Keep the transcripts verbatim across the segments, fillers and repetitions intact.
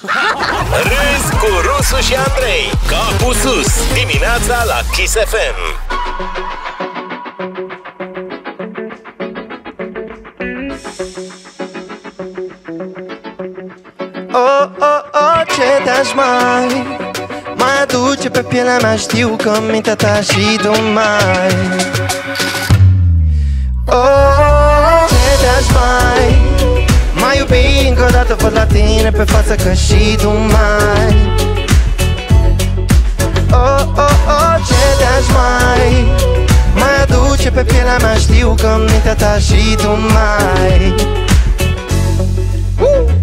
Râzi cu Rusu și Andrei. Capul sus, dimineața la Kiss F M. Oh, oh, oh, ce te-aș mai Mai aduce pe pielea mea, știu că mintea ta și tu mai Oh, ce te-aș mai Mai iubi încă o dată, văd la tine pe față că și tu mai Oh, oh, oh, ce te-aș mai Mai aduce pe pielea mea, știu că mintea ta și tu mai uh!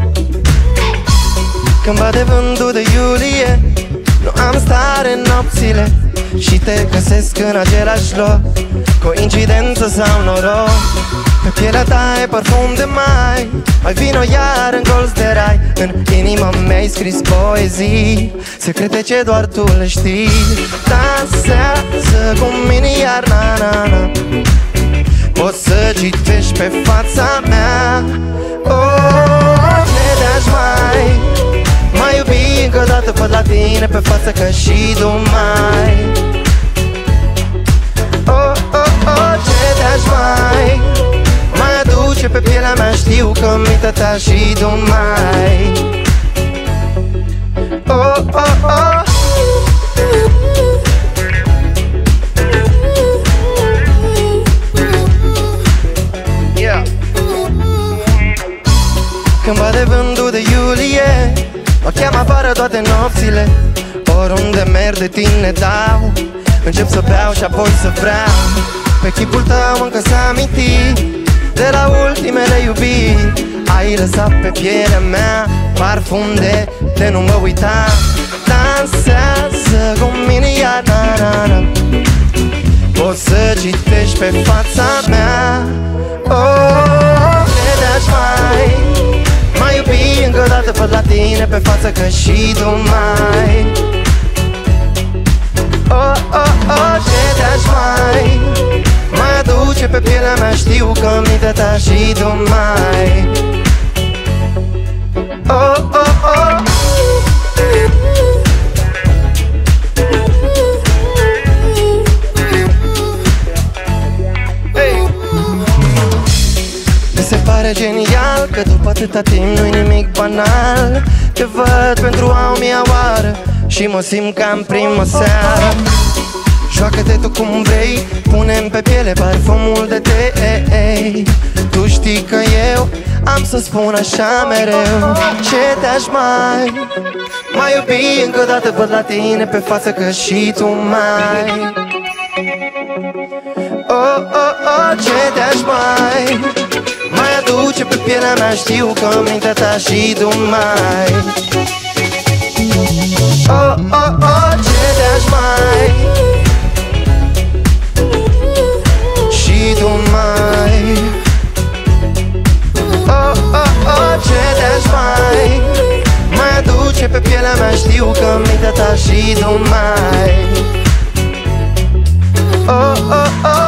Când bate vântul de iulie, nu am stare în nopțile și te găsesc în același loc. Coincidență sau noroc? Pe pielea ta e parfum de mai. Mai vino iar în colț de rai. În inima mi-ai scris poezii, secrete ce doar tu le știi. Dansează cu mine iar, na-na-na. Poți să citești pe fața mea. Oh, ce te-aș mai Mai iubi încă o dată, văd la tine pe față că și tu mai Oh, oh, oh, ce te-aș mai Mai aduce pe pielea mea, știu că mintea ta și tu mai Oh, oh, oh Yeah. Când bate vântul de iulie, o chem afară toate nopțile. Oriunde merg de tine dau. Încep să beau și apoi să vreau. Pe chipul tău încă s-a amintit de la ultimele iubiri. Ai lăsat pe pielea mea parfum de, de nu mă uita. Dansează cu mine iar, na-na-na. Poți să citești pe fața mea. Oh, ce te-aș mai Mai iubi încă o dată, văd la tine pe față că și tu mai Oh, oh, oh, ce te-aș mai Mai aduce pe pielea mea, știu că mintea ta și tu mai Oh, oh, oh Se pare genial că după atâta timp nu-i nimic banal. Te văd pentru a o mia oară și mă simt ca în prima seară. Joacă-te tu cum vrei, pune-mi pe piele parfumul de te. Tu știi că eu am să spun așa mereu. Ce te-aș mai Mai iubi încă o dată, văd la tine pe față că și tu mai Oh, oh, oh, ce te-aș mai Mai aduce pe pielea mea, știu că mintea ta și tu mai Oh, oh, oh, ce te-aș mai Și tu mai Oh, oh, oh, ce te-aș mai Mai aduce pe pielea mea, știu că mintea ta și tu mai Oh, oh, oh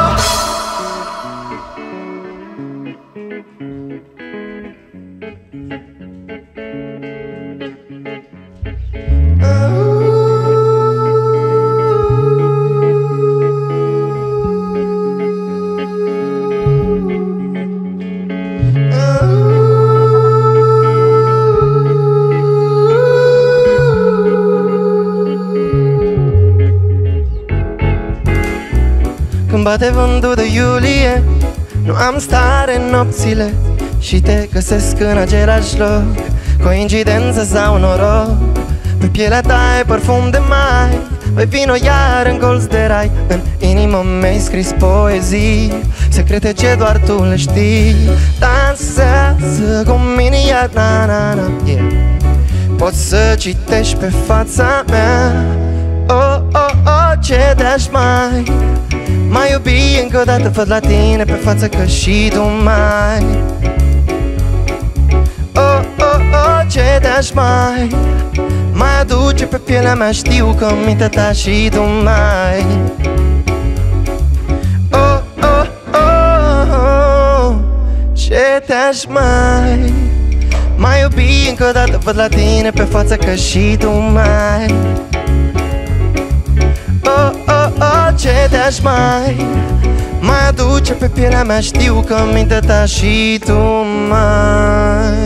Când bate vântul de iulie, nu am stare în nopțile și te găsesc în același loc. Coincidență sau noroc? Pe pielea ta e parfum de mai. Păi vino iar în colț de rai. În inimă mi-ai scris poezii, secrete ce doar tu le știi. Dansează cu mine iar, na-na-na, yeah. Poți să citești pe fața mea. Oh, oh, oh, ce te-aș mai Mai iubi încă o dată, văd la tine pe față că și tu mai Oh, oh, oh, ce te-aș mai Mai aduce pe pielea mea, știu că mintea ta și tu mai Oh, oh, oh, oh, ce te-aș mai M-ai iubit încă o dată, văd la tine pe față că și tu mai. Oh, oh, oh, ce te-aș mai mai aduce pe pielea mea, știu că mintea ta și tu mai.